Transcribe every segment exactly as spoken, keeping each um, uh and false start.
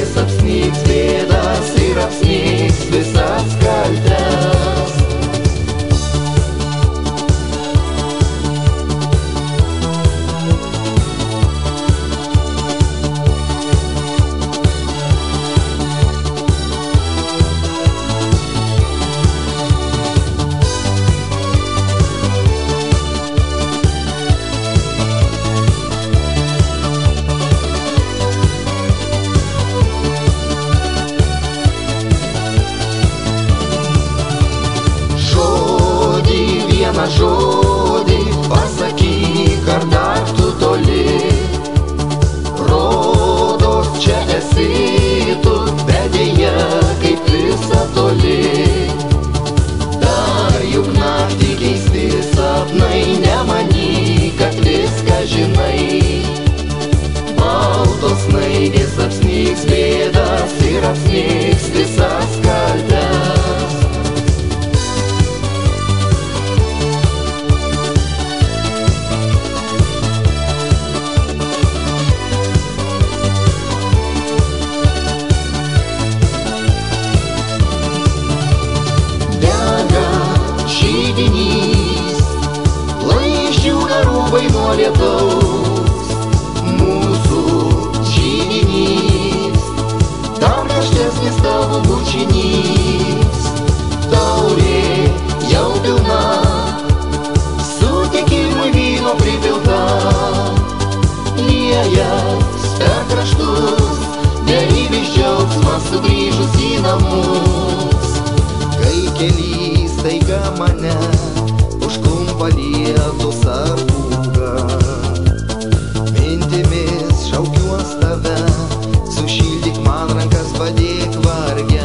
jis apsnigs bėdas ir apsnigs visas kaltes. Žodį pasakyk, ar dar tu toli, rodos čia esi tu, bet deja kaip visa toli. Dar juk naktį keisti sapnai, nemanyk, kad viską žinai. Baltos snaigės apsnigs bėdas ir apsnigs visas kaltes. Lai nuo lietaus mūsų židinys, dar karštesnis tavo bučinys. Taurė jau pilna, sutikimui vyno pripilta, liejas per kraštus, beribis džiaugsmas sugrįžus į namus. Kai keliais staiga mane užklumpa lietus ar pūga, mintimis šaukiuos tave, sušildyk man rankas, padėk varge.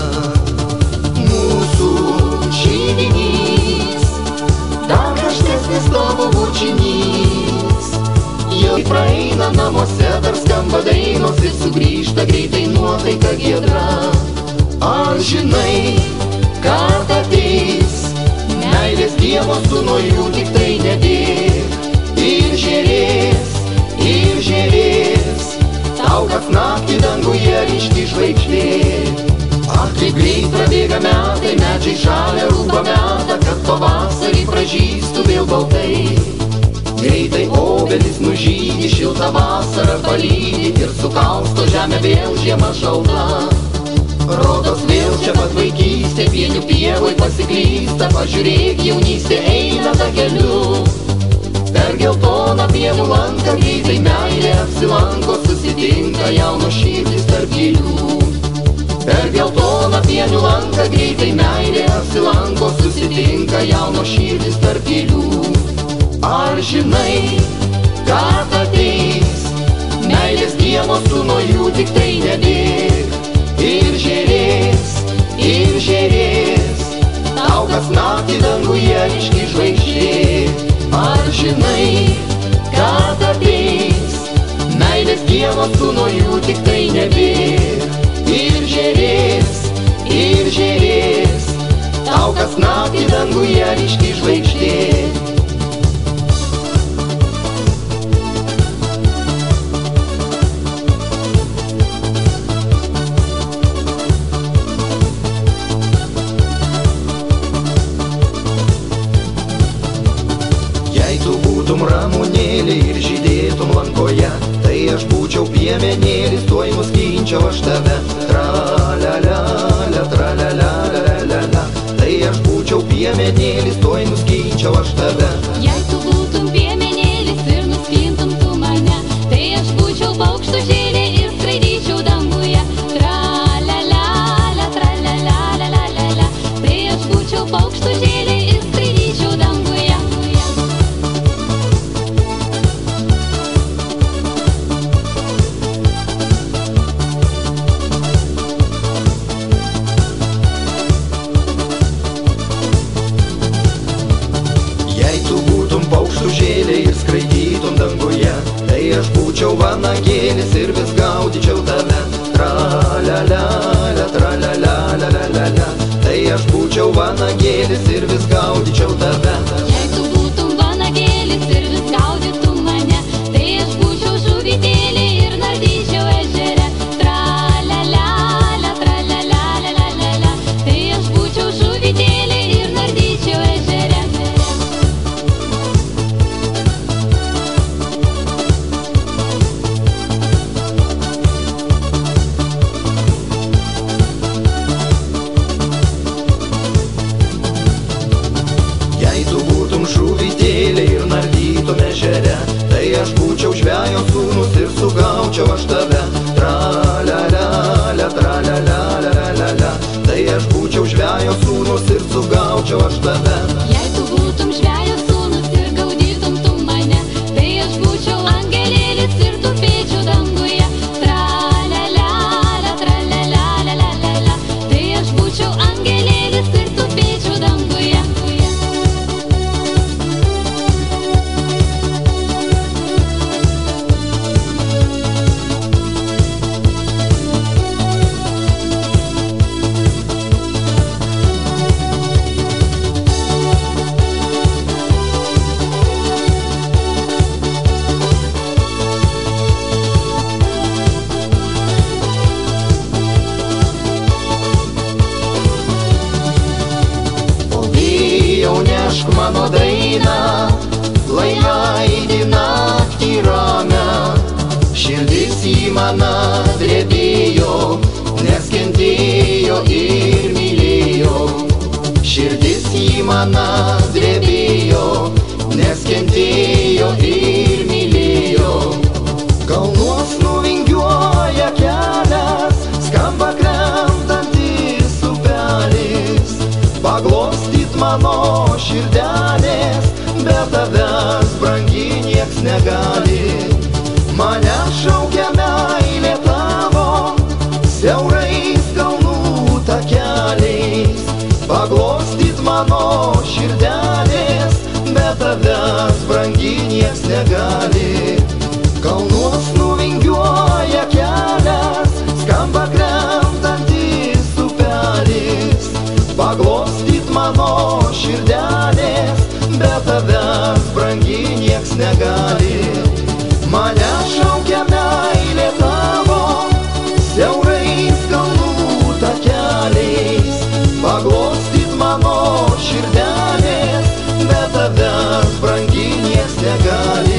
Mūsų židinys, dar karštesnis tavo bučinys, jau praeina namuose, dar skamba dainos ir sugrįžta greitai nuotaika giedra. Ar žinai, kad ateis meilės Dievo sūnų, jų tik tai nedėk. Ir žėrės, ir žėrės, tau kas naktį danguje ryški žvaigždė. Ach, kaip greit prabėga metai, medžiai žalia rūba meta, kad pavasarį pražystų vėl baltai. Greitai obelis nužydi, šiltą vasarą palydi ir sukausto žemę vėl žiema šalta. Rodos vėl čia pat vaikystė, pienių pievoj pasiklysta, pažiūrėk, jaunystė eina tą keliu. Per geltoną pievų lanką greitai meilė apsilanko, susitinka jauno širdis tarp gėlių. Per geltoną pienių lanką greitai meilė apsilanko, susitinka jauno širdis tarp gėlių. Ar žinai, kad ateis meilės Dievo sūnų, jų tik tai nedėk. Ir žėrės, ir žėrės, tau kas naktį danguje ryški žvaigždė. Ar žinai, kad ateis meilės Dievo sūnų, jų tik tai nebėk. Ir žėrės, ir žėrės, tau kas naktį danguje ryški žvaigždė. Ramunėlė ir žydėtum lankoje, tai aš būčiau piemenėlis, tuoj nuskinčiau aš tave. Tra-la-la-la, tra-la-la-la-la-la, tai aš būčiau piemenėlis, tuoj nuskinčiau aš tave. Jei tu būtum piemenėlis ir nuskintum tu mane, tai aš būčiau paukštužėlė ir skraidyčiau danguje. Tra-la-la-la, tra-la-la-la-la-la, tai aš būčiau paukštužėlė ir skraidyčiau danguje. Paukštužėlė ir skraidytum danguje, tai aš būčiau vanagėlis ir vis gaudyčiau tave. Tra-la-la-la, tra-la-la-la-la-la, tai aš būčiau vanagėlis ir vis gaudyčiau tave. Jei tu būtum vanagėlis ir vis gaudytum mane, tai aš būčiau žuvytėlė ir nardyčiau ežere. Tra-la-la-la. jūros ir sugaučiau aš tave. Jei tu būtum žvejo sūnus ir gaudytum tu mane, tai aš būčiau angelėlis ir tupėčiau danguje. Tra-la-la-la, tra-la-la-la-la-la, tai aš būčiau angelėlis ir tupėčiau danguje. Mano daina, lai aidi naktį ramią, širdis į maną drebėjo, nes kentėjo ir mylėjo. Širdis į maną drebėjo, nes kentėjo ir mylėjo. Kalnuos nuvingiuoja kelias, skamba krentantis upelis, paglostyt mano širdelės, bet tavęs brangi nieks negali. Mane šaukia meilė tavo, siaurais kalnų takeliais, paglostyt mano širdelės, bet tavęs brangi nieks negali. Kalnuos nuvingiuoja kelias, skamba krentantis upelis, paglostyt mano širdelės, bet tavęs brangi nieks negali. Mane šaukia meilė tavo, siaurais kalnų takeliais, paglostyt mano širdelės, bet tavęs brangi nieks negali.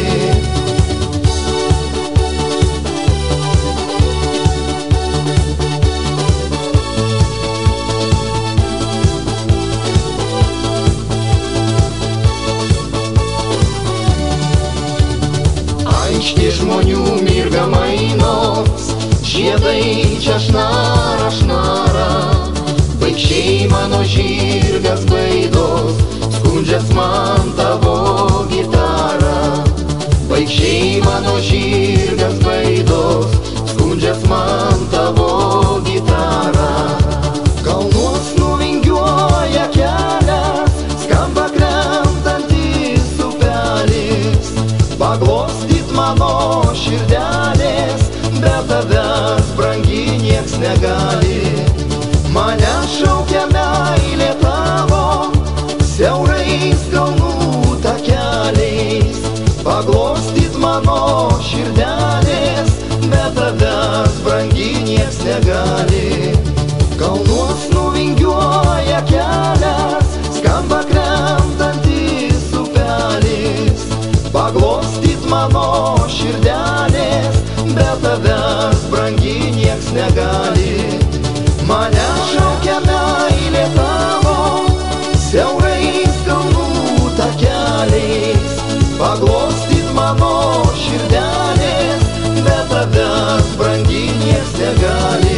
Aikštė žmonių mirga mainos, žiedai čia šnara, šnara. Baikščiai mano žirgas baidos, skundžias man tavo gitarą. Baikščiai mano žirgas baidos, skundžias man tavo gitarą. Kalnuos nuvingiuoja kelias, skamba krentantis upelis, paglostyt mano širdelės, bet tavęs brangi nieks negali. Mane šaukia meilė tavo, siaurais kalnų takeliais, paglostyt mano širdelės, bet tavęs brangi nieks negali. Kalnuos nuvingiuoja kelias, skamba krentantis upelis, paglostyt mano širdelės, bet tavęs brangi nieks negali. Mane šaukia meilė tavo, siaurais kalnų takeliais, paglostyt mano širdelės, bet tavęs brangi nieks negali.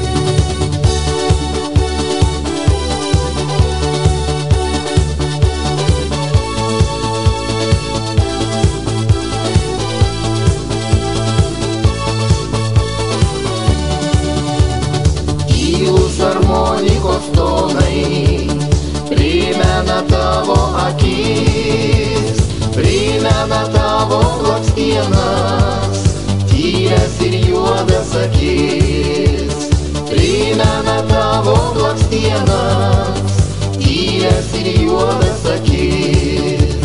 Harmonikos tonai primena tavo akis, primena tavo blakstienas, tyras ir juodas akis. Primena tavo blakstienas, tyras ir juodas akis.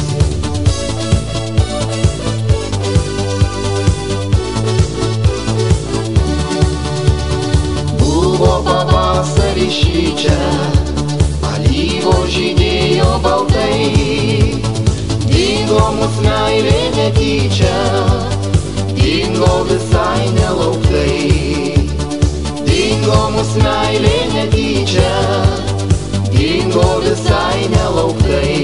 Buvo pavasarį šičia, alyvos žydėjo baltai, dingo mus meilė netyčia, dingo visai nelauktai. Dingo mus meilė netyčia, dingo visai nelauktai.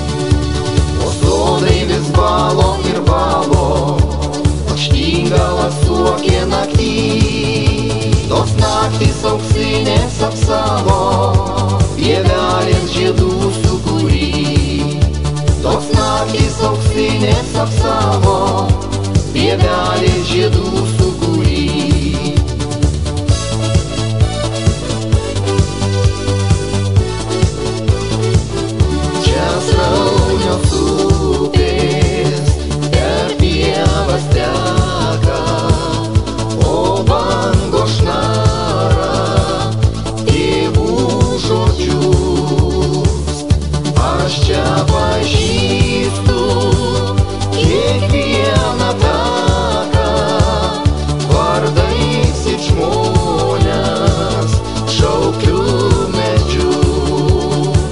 Balo ir balo, lakštingalas sapsavo, pievelės žiedų sukūry. Tos naktys auksinės sapsavo, pievelės žiedų sukūry. Čia sraunios upės per pievas teka, o bangos šnara tėvų žodžius. Aš čia pažįstu kiekvieną taką, vardais it žmonės šaukiu medžius.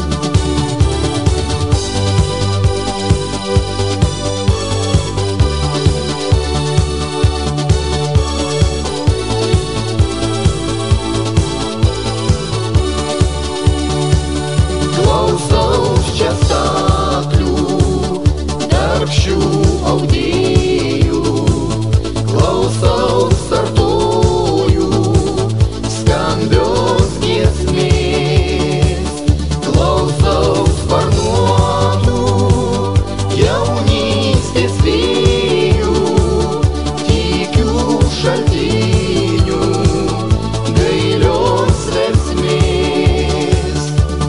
Klausaus čia staklių, tarp šių audėjų, klausaus sartojų, skambios giesmės, klausaus sparnuotų, jaunystės vėjų, tykių šaltinių, gailios versmės.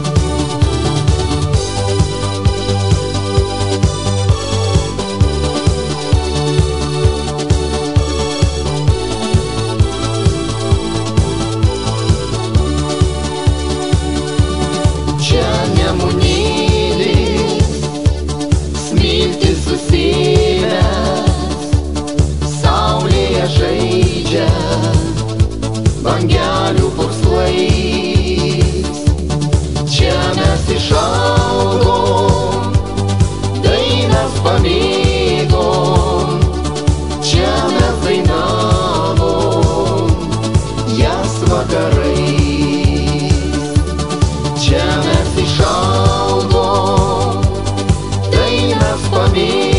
Čia nemunėlis, smiltis susėmęs, saulėje žaidžia bangelių purslais. Čia mes išaugom, dainas pamėgom, čia mes dainavom jas vakarais. Čia mes išaugom, dainas pamėgom.